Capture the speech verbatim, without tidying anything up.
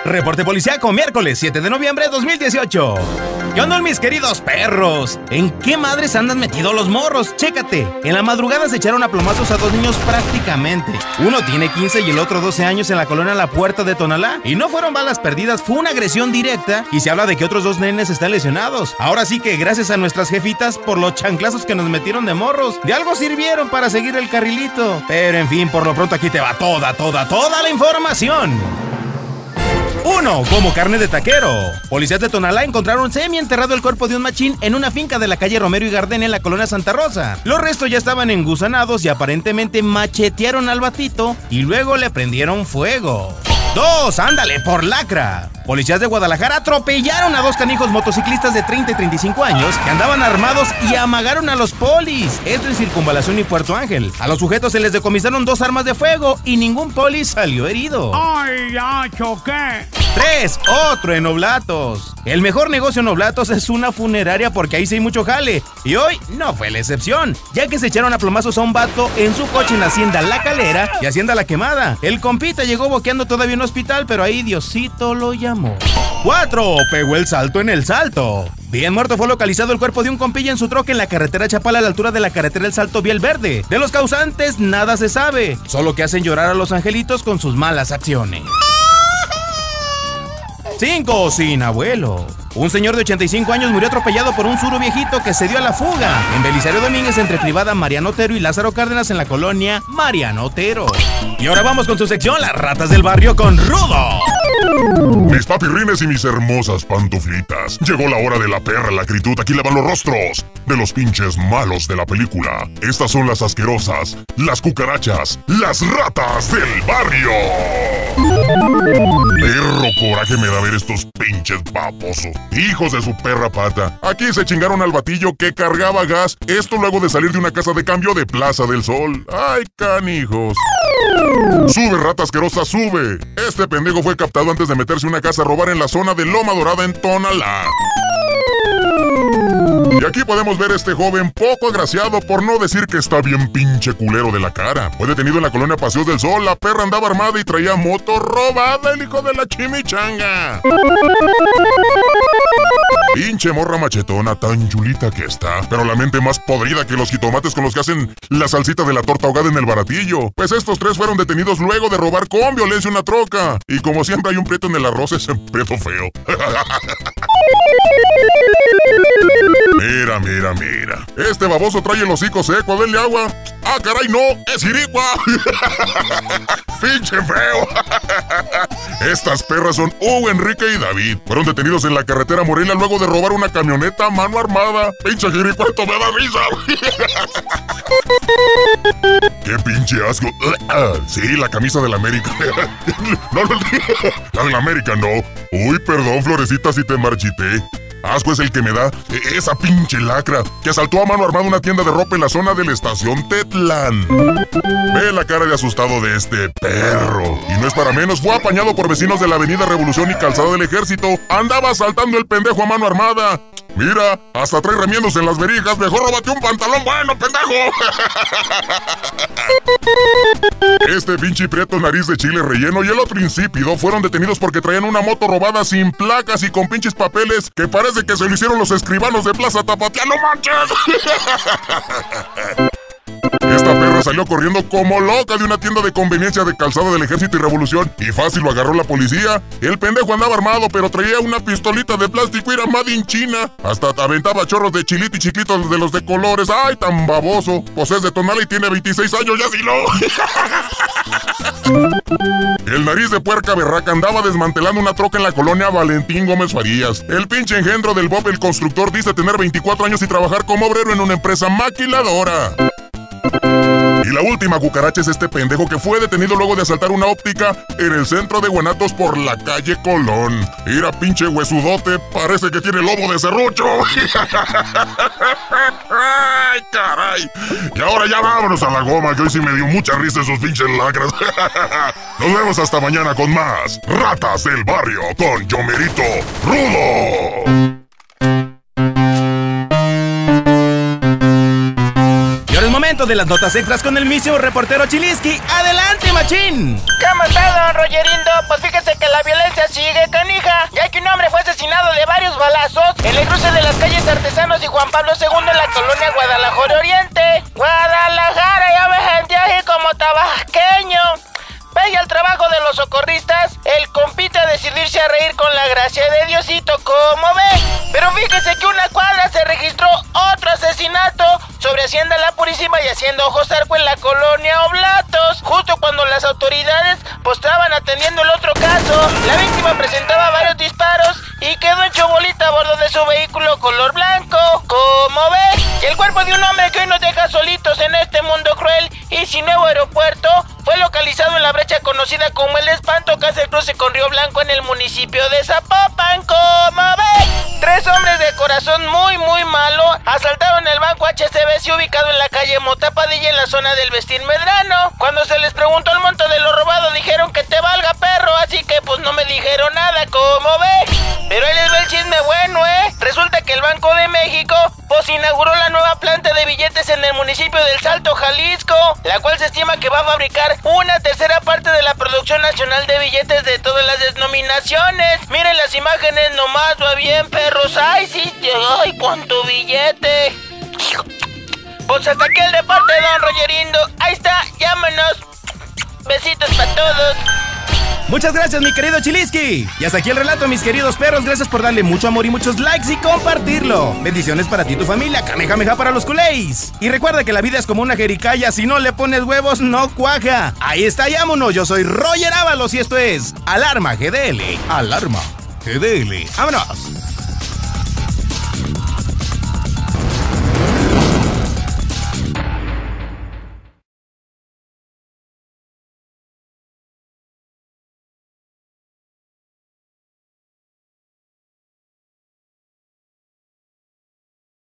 Reporte policíaco, miércoles siete de noviembre de dos mil dieciocho. ¿Qué onda, mis queridos perros? ¿En qué madres andan metidos los morros? Chécate, en la madrugada se echaron a plomazos a dos niños prácticamente. Uno tiene quince y el otro doce años en la colonia La Puerta de Tonalá. Y no fueron balas perdidas, fue una agresión directa y se habla de que otros dos nenes están lesionados. Ahora sí que gracias a nuestras jefitas por los chanclazos que nos metieron de morros. De algo sirvieron para seguir el carrilito. Pero en fin, por lo pronto aquí te va toda, toda, toda la información. uno. Como carne de taquero. Policías de Tonalá encontraron semi-enterrado el cuerpo de un machín en una finca de la calle Romero y Gardenia en la colonia Santa Rosa. Los restos ya estaban engusanados y aparentemente machetearon al batito y luego le prendieron fuego. dos. Ándale, por lacra. Policías de Guadalajara atropellaron a dos canijos motociclistas de treinta y treinta y cinco años que andaban armados y amagaron a los polis. Esto en Circunvalación y Puerto Ángel. A los sujetos se les decomisaron dos armas de fuego y ningún poli salió herido. ¡Ay, ya choqué! tres. Otro en Oblatos. El mejor negocio en Oblatos es una funeraria porque ahí sí hay mucho jale. Y hoy no fue la excepción, ya que se echaron a plomazos a un vato en su coche en la Hacienda La Calera y Hacienda La Quemada. El compita llegó boqueando todavía en un hospital, pero ahí Diosito lo llamó. cuatro. Pegó el salto en el salto. Bien muerto fue localizado el cuerpo de un compilla en su troca en la carretera Chapala a la altura de la carretera El Salto Biel Verde. De los causantes nada se sabe, solo que hacen llorar a los angelitos con sus malas acciones. cinco. Sin abuelo. Un señor de ochenta y cinco años murió atropellado por un suro viejito que se dio a la fuga en Belisario Domínguez entre Privada Mariano Otero y Lázaro Cárdenas en la colonia Mariano Otero. Y ahora vamos con su sección Las Ratas del Barrio con Rudo. Mis papirrines y mis hermosas pantuflitas. Llegó la hora de la perra lacritud. Aquí le van los rostros de los pinches malos de la película. Estas son las asquerosas, las cucarachas, las ratas del barrio. Perro coraje me da ver estos pinches babosos. Hijos de su perra pata. Aquí se chingaron al batillo que cargaba gas. Esto luego de salir de una casa de cambio de Plaza del Sol. ¡Ay, canijos! Sube, rata asquerosa, sube. Este pendejo fue captado antes de meterse a una casa a robar en la zona de Loma Dorada en Tonalá. Y aquí podemos ver a este joven poco agraciado, por no decir que está bien pinche culero de la cara. Fue detenido en la colonia Paseos del Sol. La perra andaba armada y traía moto robada, el hijo de la chimichanga. Pinche morra machetona, tan chulita que está, pero la mente más podrida que los jitomates con los que hacen la salsita de la torta ahogada en el baratillo. Pues estos tres fueron detenidos luego de robar con violencia una troca. Y como siempre hay un prieto en el arroz, ese prieto feo. Mira, mira, mira. Este baboso trae el hocico seco, denle agua. ¡Ah, caray, no! ¡Es jiricua! ¡Pinche feo! Estas perras son Hugo, Enrique y David. Fueron detenidos en la carretera Morelia luego de robar una camioneta a mano armada. ¡Pinche jiricuato, me da risa! ¡Qué pinche asco! Sí, la camisa del América. No, no, la del América no. Uy, perdón, Florecita, si te marchité. Asco es el que me da esa pinche lacra que asaltó a mano armada una tienda de ropa en la zona de la estación Tetlán. Ve la cara de asustado de este perro. Y no es para menos, fue apañado por vecinos de la avenida Revolución y Calzada del Ejército. Andaba asaltando el pendejo a mano armada. Mira, hasta trae remiendos en las verijas. Mejor róbate un pantalón bueno, pendejo. Este pinche prieto nariz de chile relleno y el otro insípido fueron detenidos porque traían una moto robada sin placas y con pinches papeles que parece que se lo hicieron los escribanos de Plaza Tapatía. ¡No manches! Esta perra salió corriendo como loca de una tienda de conveniencia de Calzada del Ejército y Revolución y fácil lo agarró la policía. El pendejo andaba armado, pero traía una pistolita de plástico y era made in China. Hasta aventaba chorros de chilito y chiquitos de los de colores. ¡Ay, tan baboso! Pues es de Tonalá y tiene veintiséis años, ya si no. El nariz de puerca berraca andaba desmantelando una troca en la colonia Valentín Gómez Farías. El pinche engendro del Bob, el constructor, dice tener veinticuatro años y trabajar como obrero en una empresa maquiladora. Y la última cucaracha es este pendejo que fue detenido luego de asaltar una óptica en el centro de Guanatos por la calle Colón. Mira, pinche huesudote, parece que tiene lobo de serrucho. ¡Ay, caray! Y ahora ya vámonos a la goma, que hoy sí me dio mucha risa esos pinches lacras. Nos vemos hasta mañana con más Ratas del Barrio con Yomerito Rudo. Momento de las notas extras con el mismo reportero Chiliski. ¡Adelante, machín! ¿Cómo está, don Rollerindo? Pues fíjese que la violencia sigue caso, la víctima presentaba varios disparos y quedó hecho bolita a bordo de su vehículo color blanco, como ves. Y el cuerpo de un hombre que hoy nos deja solitos en este mundo cruel y sin nuevo aeropuerto fue localizado en la brecha conocida como El Espanto, que hace el cruce con Río Blanco en el municipio de Zapopan, como ves. Tres hombres de corazón muy muy malo asaltaron el banco H S B C ubicado en la calle Motapadilla en la zona del Vestín Medrano. Cuando se les preguntó el monto de lo robado dijeron que te valga perro, así que pues no me dijeron nada, como ves. Pero ahí les va el chisme bueno, ¿eh? Resulta que el Banco de México pues inauguró la nueva planta de billetes en el municipio del Salto, Jalisco, la cual se estima que va a fabricar una tercera parte de la producción nacional de billetes de todas las denominaciones. Miren las imágenes nomás, va bien, perros. Ay, sí, ay, cuánto billete. Pues hasta aquí el deporte, don Rogerindo. Ahí está, llámanos. Besitos para todos. Muchas gracias, mi querido Chiliski. Y hasta aquí el relato, mis queridos perros. Gracias por darle mucho amor y muchos likes y compartirlo. Bendiciones para ti y tu familia. Kamehameha para los culéis. Y recuerda que la vida es como una jericaya. Si no le pones huevos, no cuaja. Ahí está, vámonos. Yo soy Roger Ábalos y esto es Alarma G D L. Alarma G D L. ¡Vámonos!